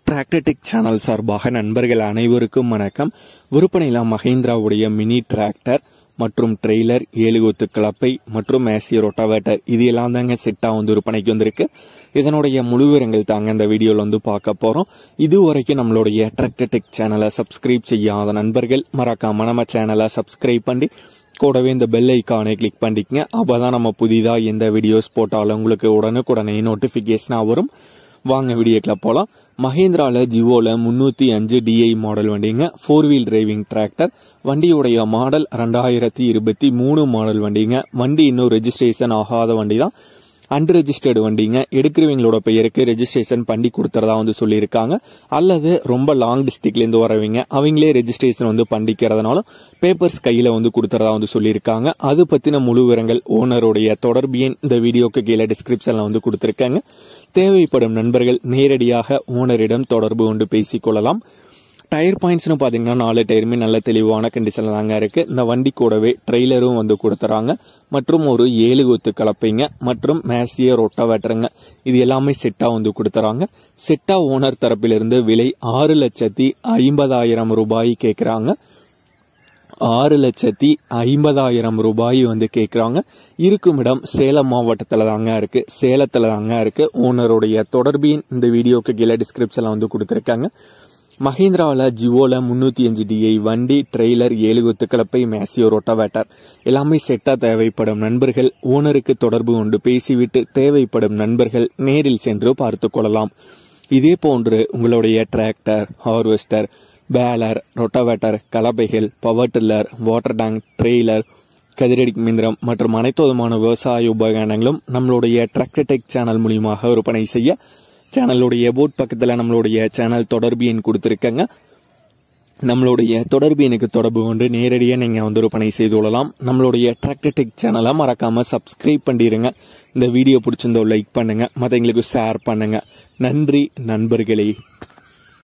Tractor tech channel சார்பாக நண்பர்கள் அனைவருக்கும் வணக்கம். விற்பனையில மஹிந்திராவுடைய மினி டிராக்டர் மற்றும் ட்ரெய்லர் 7 கொத்து கலப்பை மற்றும் மேசிய ரொட்டாவேட்டர் இது எல்லாம் தாங்க செட்டா விற்பனைக்கு வந்திருக்கு. இதனுடைய முழு விவரங்கள் தாங்க இந்த வீடியோல பார்க்க போறோம். இதுவரைக்கும் நம்மளுடைய டிராக்டர் டெக் சேனலை சப்ஸ்கிரைப் செய்யாத நண்பர்கள் மறக்காம நம்ம சேனலை சப்ஸ்கிரைப் பண்ணி கூடவே இந்த பெல் ஐக்கானை கிளிக் பண்ணிக்கங்க. அப்பதான் நம்ம புதிதா எந்த வீடியோஸ் போட்டாலும் உங்களுக்கு உடனுக்குடனே நோட்டிபிகேஷனா வரும். வாங்க வீடியோக்குள்ள போலாம். மஹிந்திரால ஜிவோல 305 DI மாடல் வண்டிங்க, 4 வீல் டிரைவிங் டிராக்டர். வண்டியுடைய மாடல் 2023 மாடல் வண்டிங்க. வண்டி இன்னும் ரெஜிஸ்ட்ரேஷன் ஆகாத வண்டி தான், அன்ரெஜிஸ்டர்டு வண்டிங்க. எடுக்கிறவங்களோட பெயருக்கு ரெஜிஸ்ட்ரேஷன் பண்ணி கொடுத்துறதா சொல்லியிருக்காங்க. அல்லது ரொம்ப லாங் டிஸ்ட்ரிக்ட்லேருந்து வரவங்க அவங்களே ரெஜிஸ்ட்ரேஷன் பண்ணிக்கிறதுனாலும் பேப்பர்ஸ் கையில் கொடுத்துறதா சொல்லியிருக்காங்க. அது பற்றின முழு விவரங்கள் ஓனருடைய தொடர்பு எண் இந்த வீடியோக்கு கீழே டிஸ்கிரிப்ஷனில் கொடுத்துருக்காங்க. தேவைப்படும் நண்பர்கள் நேரடியாக ஓனரிடம் தொடர்பு கொண்டு பேசிக்கொள்ளலாம். டயர் பாயிண்ட்ஸ்னு பார்த்தீங்கன்னா 4 டயருமே நல்ல தெளிவான கண்டிஷனில் தாங்க இருக்கு. இந்த வண்டி கூடவே ட்ரெய்லரும் கொடுத்துறாங்க மற்றும் ஒரு 7 கொத்து கலப்பைங்க மற்றும் மேசிய ரொட்டாவேட்டருங்க இது எல்லாமே செட்டா கொடுத்துறாங்க. செட்டா ஓனர் தரப்பிலிருந்து விலை 6,50,000 ரூபாய் கேட்குறாங்க. 6,50,000 ரூபாய் கேட்குறாங்க. இருக்கும் இடம் சேலம் மாவட்டத்தில் தாங்க இருக்கு, சேலத்தில் தாங்க இருக்கு. ஓனருடைய தொடர்பின் இந்த வீடியோக்கு கீழே டிஸ்கிரிப்ஷனில் கொடுத்துருக்காங்க. மஹிந்திராவில் ஜிவோல 305 DI வண்டி, ட்ரெய்லர், 7 கொத்து கலப்பை, மேசியோ ரொட்டாவேட்டர் எல்லாமே செட்டா தேவைப்படும் நண்பர்கள் ஓனருக்கு தொடர்பு கொண்டு பேசிவிட்டு தேவைப்படும் நண்பர்கள் நேரில் சென்று பார்த்து கொள்ளலாம். இதே போன்று உங்களுடைய டிராக்டர், ஹார்வெஸ்டர், பேலர், ரொட்டாவேட்டர், கலப்பைகள், power tiller, water tank, trailer, கதிரடி மிந்திரம் மற்றும் அனைத்து விதமான விவசாய உபகரணங்களும் நம்மளுடைய டிராக்டர் டெக் சேனல் மூலியமாக விற்பனை செய்ய சேனலுடைய போட் பக்கத்தில் நம்மளுடைய சேனல் தொடர்பு எண் கொடுத்துருக்கங்க. நம்மளுடைய தொடர்பு எனக்கு தொடர்பு கொண்டு நேரடியாக நீங்கள் விற்பனை செய்து கொள்ளலாம். நம்மளுடைய டிராக்டர் டெக் சேனலை மறக்காம சப்ஸ்கிரைப் பண்ணிடுங்க. இந்த வீடியோ பிடிச்சிருந்தோ லைக் பண்ணுங்க, மற்றவங்களுக்கு ஷேர் பண்ணுங்க. நன்றி நண்பர்களே.